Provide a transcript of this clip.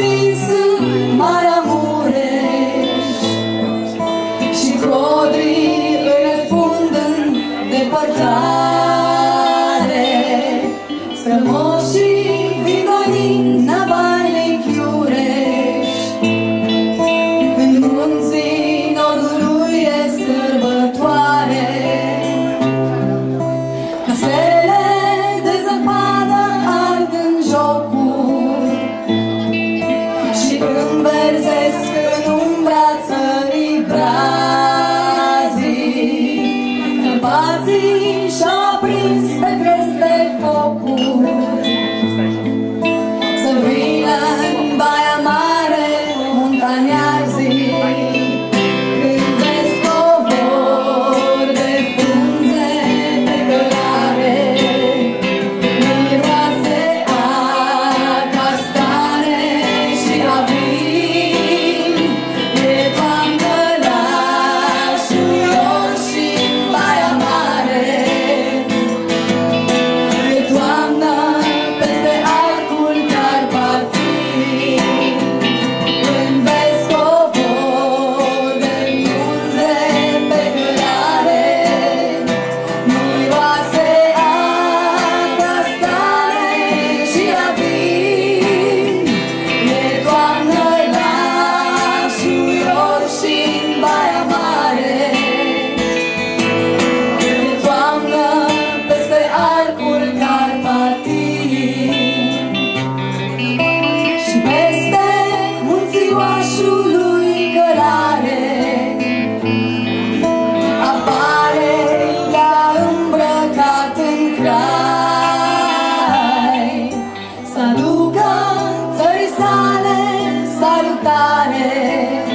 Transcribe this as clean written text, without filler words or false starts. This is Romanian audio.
stins în Marea Mureș și codrii îi răspund în depărtare. Strămoșii vin dorind Navalnic Iureș, în munții nordului e sărbătoare. Casele de zăpadă ard în jocuri și înverzesc în umbra țării brazii. Carpații și-au aprins pe creste focuri, să vină în Baia Mare montaniazii. Când vezi covor de frunze pe cărare, miroase a castane și a vin. E toamnă la Șuior și în Baia Mare, e toamnă peste arcul Carpatii. Când vezi covor de frunze pe cărare, miroase a castane și a vin. E toamnă la Șuior și în Baia Mare, e toamnă peste arcul Carpatii. Și peste munții Oașului Cărare apare ea îmbrăcat în crai, să aducă țării sale salutare.